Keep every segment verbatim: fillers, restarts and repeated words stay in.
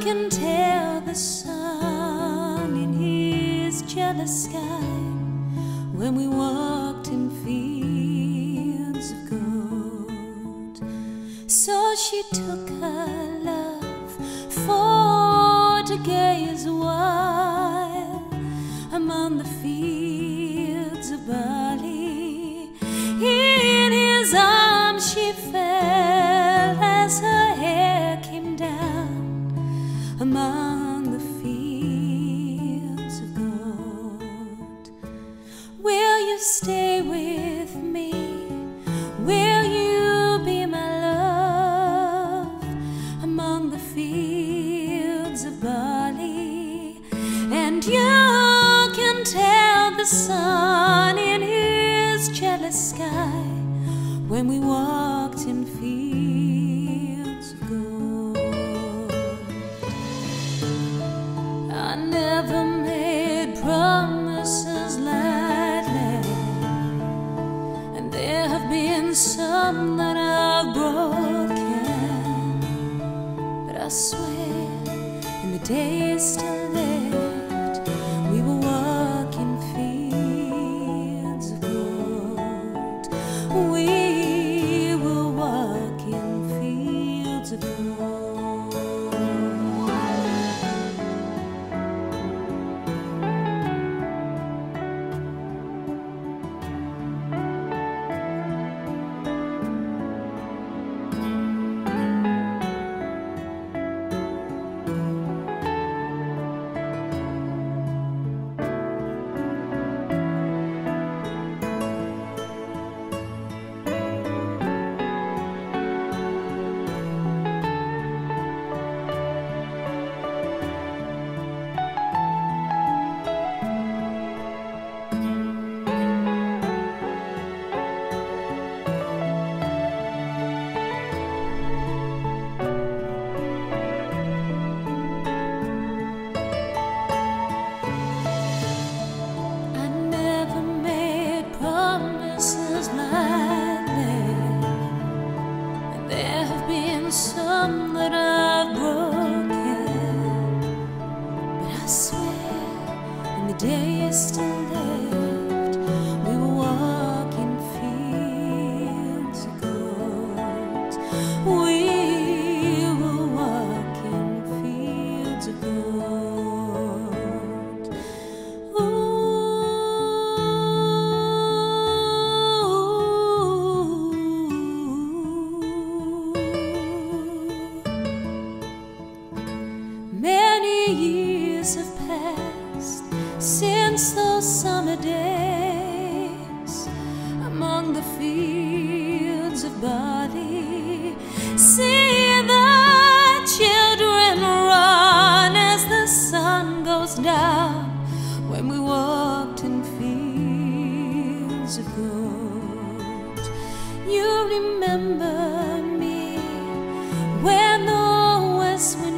can tell the sun in his jealous sky when we walked in fields of gold. So she took her love for to gaze a while among the fields of barley. In his arms she fell as her hair came down among the fields of gold. Will you stay with me? Will you be my love among the fields of barley? And you can tell the sun in his jealous sky when we walked in fields of gold. I never made promises lightly, and there have been some that I've broken, but I swear in the days still left we will walk in fields of gold. We will walk in fields of gold. Some that I've broken, but I swear in the days still left we will walk in fields of gold. We will walk in fields of gold. Ooh. Many years have passed since those summer days among the fields of barley. See the children run as the sun goes down when we walked in fields of gold. You remember me when the west wind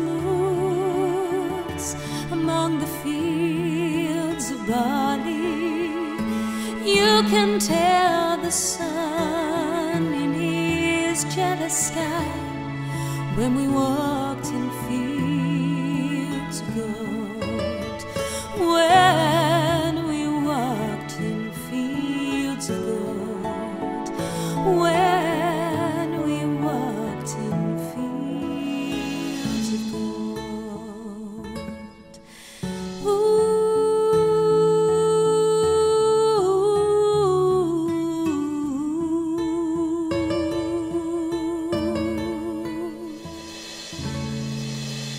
among the fields of barley. You can tell the sun in his jealous sky when we walked in fields of gold. When we walked in fields of gold. When we walked in fields of gold. Ooh.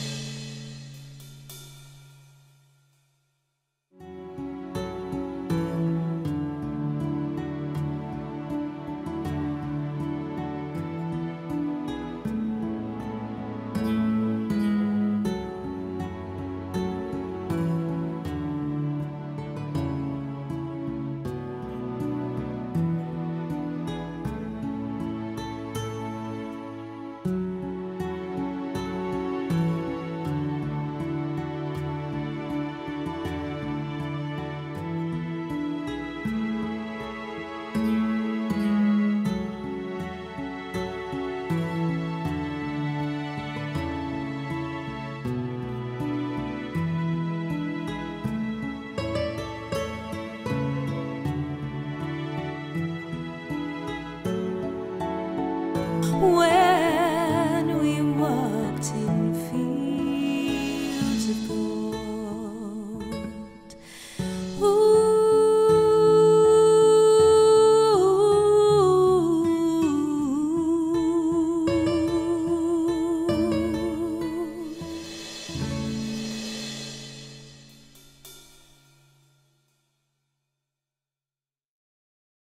Where